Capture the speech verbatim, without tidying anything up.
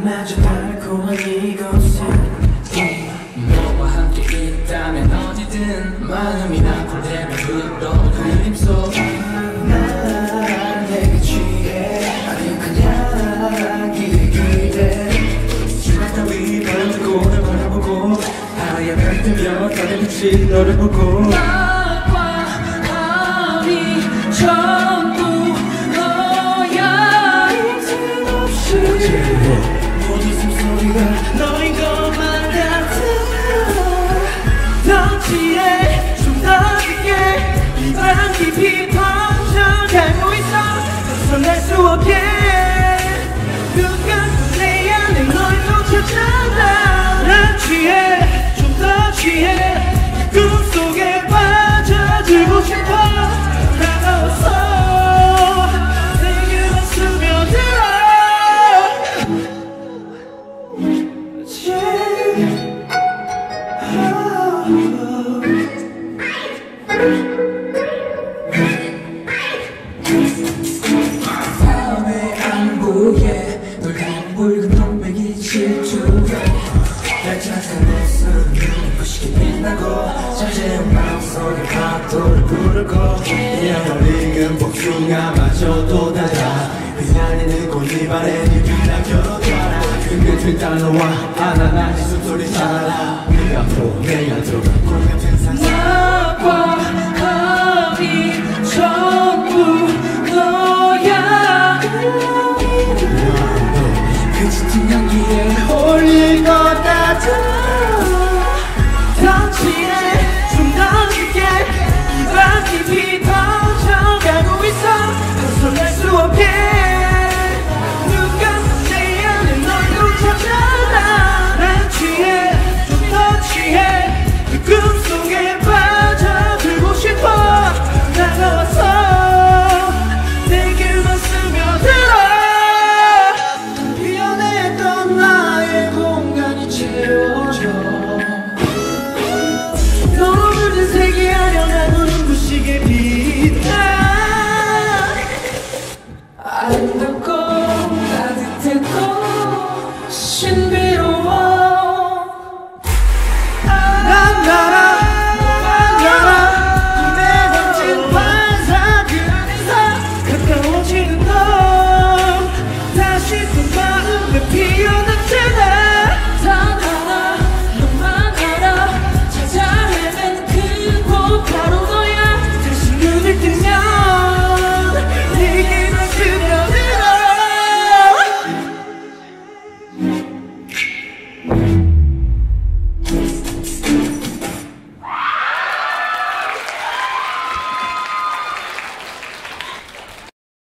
아주 달콤한 이곳에 너와 함께 있다면 어디든 마음이 나풀되면 흘러온 그림 속 난 내게 취해 아니 그냥 길에 기대 주말 따위 바라보고 널 바라보고 하얀 별 뜨면 다른 빛이 너를 보고 나와 밤이 전부 너야 인생 없이 모든 숨소리가 너인 것만 같아 더 취해 좀 더 깊게 이 바람 깊이 퍼져가고 있어 벗어날 수 없게 누가 내 안에 널 또 찾아나 난 취해 좀 더 취해 꿈속에 빠져들고 싶어 다가와서 내게만 스며들어 밤의 안구에 널 붉은 동백이 질주해 날 찾아 모습은 눈부시게 빛나고 잠재운 마음속에 파도를 부르고 이야말 익은 복숭아마저도 달아 휘날리는 꽃잎아래 네 빛나겨둬라 그 끝을 따라와 아나나니 숨소리 따라 네 앞으로 내 안으로 꿈 같은 상상 나와 밤이 전부 너야 그 짙은 향기에 홀릴 것 같아 더 취해 좀 더 깊게 이 밤 깊이 퍼져가고 있어 벗어날 수 없게 누가 내 안에 널 또 찾아나 난 취해 좀 더 취해 그 꿈속에 빠져들고 싶어 다가와서 내게만 스며들어 피어냈던 나의 공간이 채워져 너로 물든 세계 아련한 눈부시게 빛나 아름답고 따뜻했고 신비